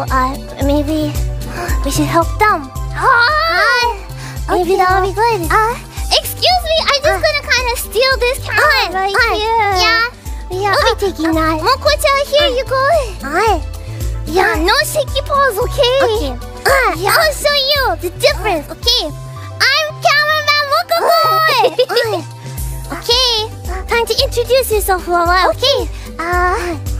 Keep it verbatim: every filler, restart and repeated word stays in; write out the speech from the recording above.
uh, maybe we should help them. Hi. Maybe Okay, that'll be good. Uh, excuse me, I'm just Uh. gonna kind of steal this camera Uh, right uh, here. yeah. Yeah, I'll be taking that. Moko-chan, here you go. Hi. Yeah, no shaky paws, okay? Okay. Uh, Yeah, I'll show you the difference, okay? I'm cameraman Mococo! Uh, Okay, time to introduce yourself, Fuwawa. Okay. uh,